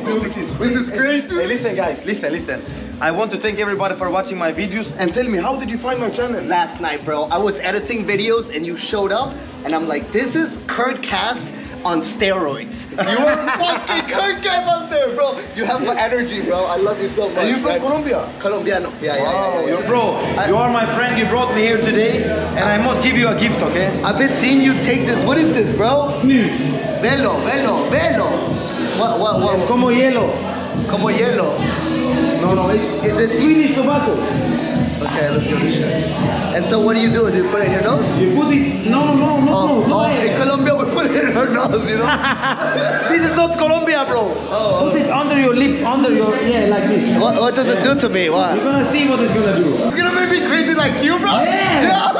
This is great, dude. Hey, listen guys, listen. I want to thank everybody for watching my videos and tell me, how did you find my channel? Last night, bro, I was editing videos and you showed up and I'm like, this is Kurt Cass on steroids. You are fucking Kurt Cass on steroids, bro. You have my energy, bro. I love you so much. Are you from Colombia? Colombiano. Yeah. Bro, you are my friend. You brought me here today and I must give you a gift, okay? I've been seeing you take this. What is this, bro? Snooze. Velo. What? It's como hielo. Como hielo. No, it's a Swedish tobacco. Okay, let's give it a shot. And so what do you do? Do you put it in your nose? You put it, no. In Colombia we put it in our nose, you know? This is not Colombia, bro. Put it under your lip, like this. What does it do to me? What? You're gonna see what it's gonna do. It's gonna make me crazy like you, bro? Yeah.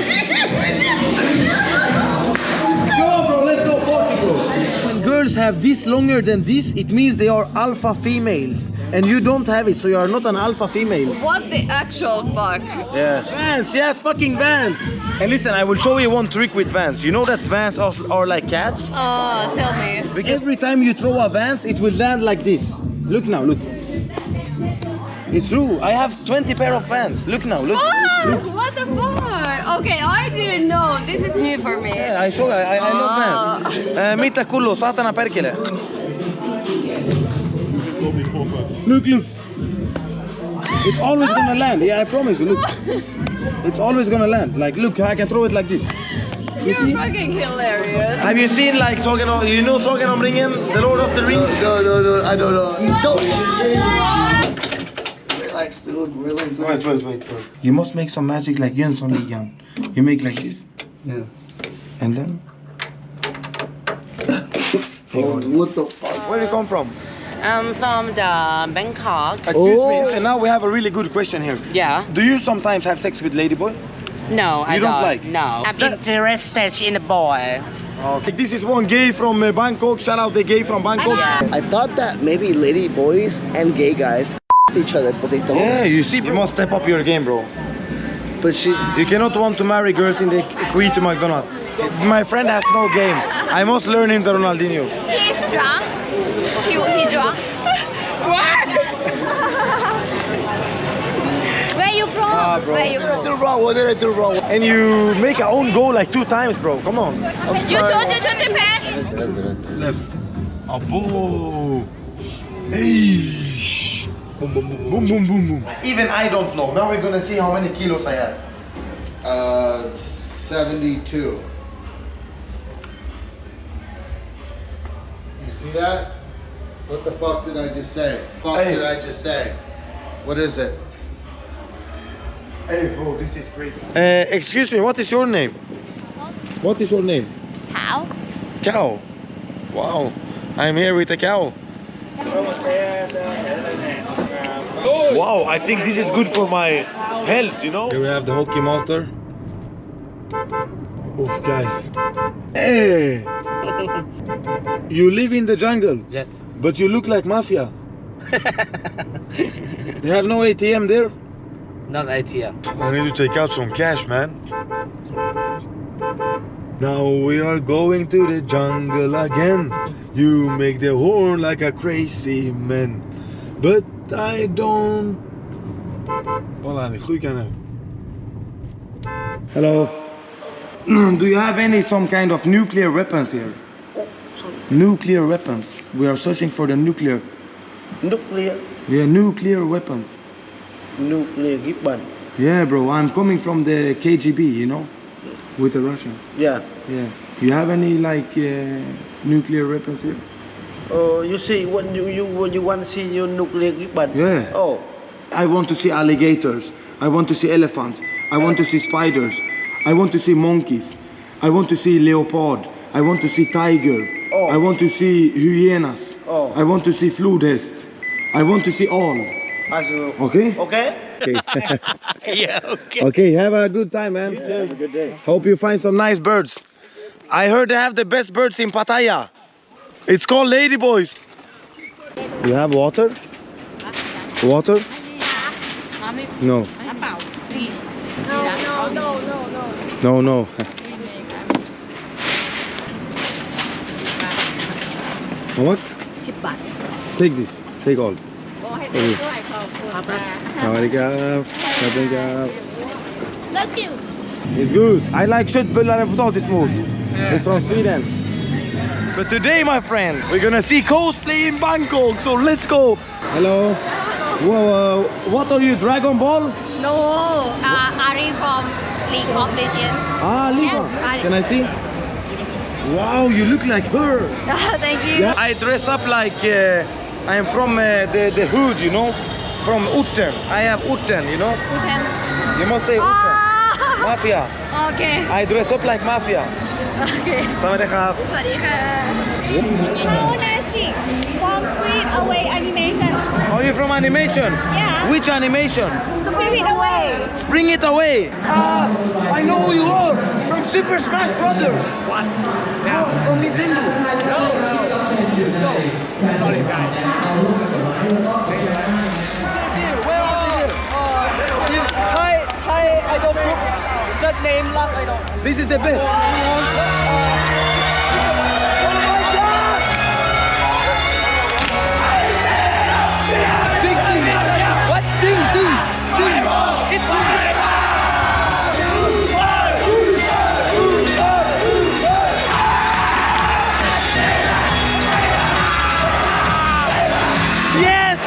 Go, bro, let's go party, bro. When girls have this longer than this, it means they are alpha females. And you don't have it, so you are not an alpha female. What the actual fuck? Yeah. Vans, she has fucking Vans. And listen, I will show you one trick with Vans. You know that Vans are like cats? Oh, tell me. Because every time you throw a Vans, it will land like this. Look now, look. It's true. I have 20 pair of Vans. Look now, look. Oh, what the fuck? Okay, I didn't know. This is new for me. Yeah, I show you. I love Vans. Mitä kullo, satana perkele. Look. It's always gonna land. Yeah, I promise you. Look. It's always gonna land. Like, look, I can throw it like this. You're fucking hilarious. Have you seen like Sagan om, you know Sagan om ringen? The Lord of the Rings? No, I don't know. Don't. Relax, dude. Really. Wait. You must make some magic like Jönsson Ligan. You make like this. Yeah. And then? Oh, what the fuck? Where do you come from? I'm from the Bangkok. Excuse me, listen, now we have a really good question here. Yeah. Do you sometimes have sex with ladyboy? No, I You don't like? No. I'm interested in a boy. Okay. This is one gay from Bangkok. Shout out the gay from Bangkok. I thought that maybe lady boys and gay guys each other, but they don't. Yeah, you see, you must step up your game, bro. But You cannot want to marry girls in the Queen to McDonald's. My friend has no game. I must learn him the Ronaldinho. He's drunk. He drunk. What? Where you from? Bro. Where you from? What did I do wrong? And you make your own goal like 2 times, bro. Come on. You shoot the plan. Left. Abo. Hey. Boom. Even I don't know. Now we're gonna see how many kilos I have. 72. You see that? What the fuck did I just say? Did I just say? What is it? Hey, bro, this is crazy. Excuse me, what is your name? What is your name? Cow. Cow. Wow. I'm here with a cow. Wow, I think this is good for my health, you know? Here we have the hockey master. Oof, guys. Hey! You live in the jungle? Yes. But you look like mafia. They have no ATM there? Not idea. I need to take out some cash, man. Now we are going to the jungle again. You make the horn like a crazy man. But I don't... Hello. Do you have some kind of nuclear weapons here? Nuclear weapons. We are searching for the nuclear. Nuclear? Yeah, nuclear weapons. Nuclear weapon. Yeah, bro. I'm coming from the KGB, you know? With the Russians. Yeah. Yeah. You have any like nuclear weapons here? Oh, you see, when you want to see your nuclear weapon? Yeah. Oh. I want to see alligators. I want to see elephants. I want to see spiders. I want to see monkeys. I want to see leopard. I want to see tiger. Oh. I want to see hyenas. Oh. I want to see flodhest. I want to see all. Okay? Okay. Yeah, okay. Okay, have a good time, man. Yeah, have a good day. Hope you find some nice birds. I heard they have the best birds in Pattaya. It's called ladyboys. You have water? Water? No. No. How much? 10 baht. Take this. Take all. โอ้ให้ด้วยขอบคุณค่ะ Sawadikap. Sawadikap. Thank you It's good. I like köttbullar and potatismos. It's from Sweden. But today, my friend, we're gonna see cosplay in Bangkok. So let's go. Hello. Whoa. What are you? Dragon Ball? No Ari from League of Legends Ah, Lisa. Yes, Can I see? Wow, you look like her. Thank you Yeah. I dress up like I am from the hood, you know, from Utten. I have Utten, you know. Uten You must say Utten. Mafia. Okay I dress up like mafia. Okay Sawadikap. สวัสดีค่ะ How nasty! From Spirit Away Animation. Are you from animation? Yeah. Which animation? Spirit Away. Bring it away. Ah, I know who you are. From Super Smash Brothers. What? Yeah. Oh, from Nintendo. No. Sorry, guys. Where are they there? Thai idol group. Just name last idol. This is the best. Sing. What? Sing. It's Yes.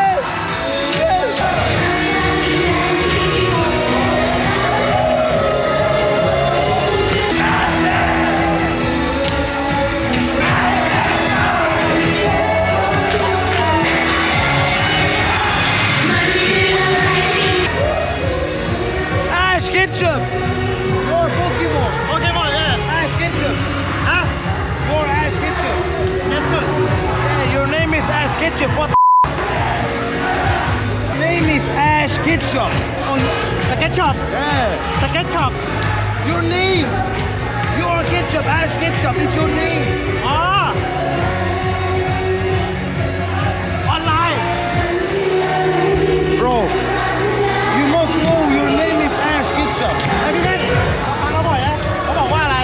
Ash Ketchum! Your Pokemon! Yeah! Ash Ketchum! Huh? Your Ash Ketchum! Yeah, your name is Ash Ketchum! What the name is Ash Ketchum! The ketchup. Yeah! The ketchup. Your name! Your Ketchup! Ash Ketchum is your name! Ah. Online. Bro! You must know your name is Ash Ketchum! ไอ้พี่เล่นฟังเขาบ่อยนะเขาบอกว่าอะไร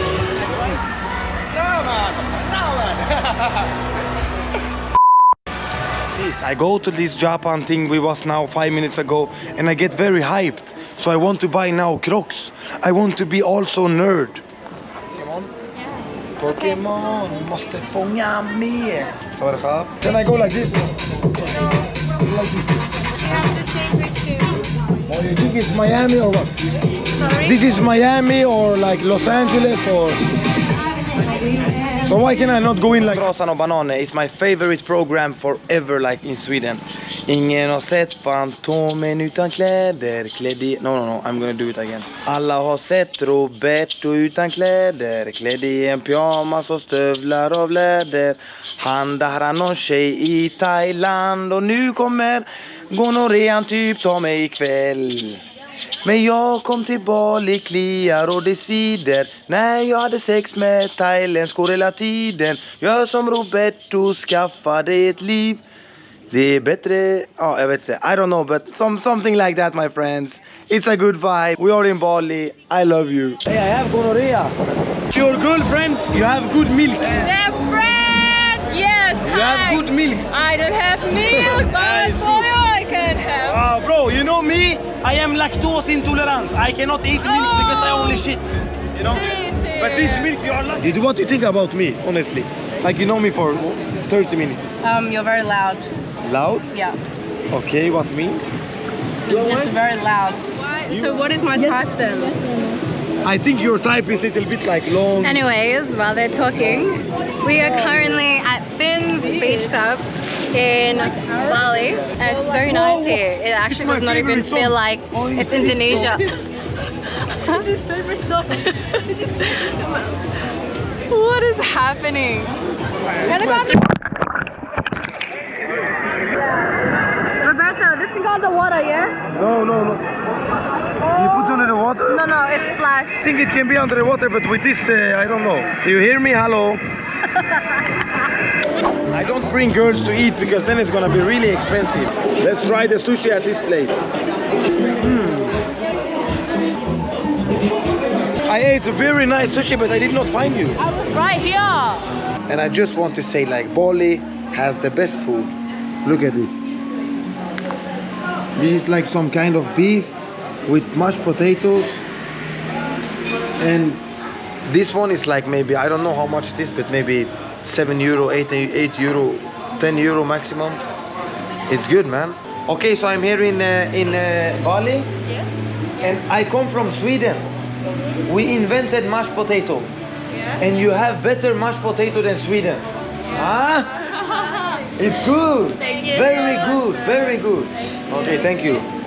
Please, I go to this Japan thing we was now 5 minutes ago and I get very hyped. So I want to buy now Crocs. I want to be also nerd. Pokemon, måste fånga mer. Sawadikap. Can I go like this? Oh, you think it's Miami or what? Sorry This is Miami or like Los Angeles or... So why can I not go in like Rosan och Bananer? It's my favorite program forever, like in Sweden. Ingen har sett Fantomen utan kläder, klädd i... No, I'm gonna do it again. Alla har sett Roberto utan kläder, klädd i en pyjamas och stövlar av läder. Han där någon tjej i Thailand och nu kommer gonorrean typ ta mig ikväll. Men jag kom till Bali, kliar och det svider. När jag hade sex med thailändskor hela tiden. Gör som Roberto, skaffa dig ett liv. Det är bättre, jag vet inte. I don't know, but something like that, my friends. It's a good vibe. We are in Bali. I love you. Hey, I have gonorrhea. Your girlfriend, you have good milk. They're friends Yes You have good milk. I don't have milk but for you I can have Bro, you know me? I am lactose intolerant. I cannot eat milk because I only shit. You know? But this milk, you are lucky. What do you think about me, honestly? Like you know me for 30 minutes. You're very loud. Loud? Yeah. Okay, what means? Just very loud. So what is my type then? I think your type is a little bit like long. Anyways, while they're talking, we are currently at Finn's Beach Club in Bali. And it's so nice here. It actually does not even feel like it's Indonesia. It's his favorite song. What is happening? Roberto, this can go in the water, yeah? No. You put under the water? No, it's splash. I think it can be under the water, but with this, I don't know. Do you hear me? Hello? I don't bring girls to eat because then it's gonna be really expensive. Let's try the sushi at this place. I ate a very nice sushi, but I did not find you. I was right here. And I just want to say, like, Bali has the best food. Look at this. This is like some kind of beef with mashed potatoes. And this one is like maybe, I don't know how much it is, but maybe 7 euro, 8 euro, 10 euro maximum. It's good, man. Okay, so I'm here in Bali. Yes. And I come from Sweden. We invented mashed potato. Yeah. And you have better mashed potato than Sweden. Huh? It's good. Thank you. Very good, very good. Okay, thank you.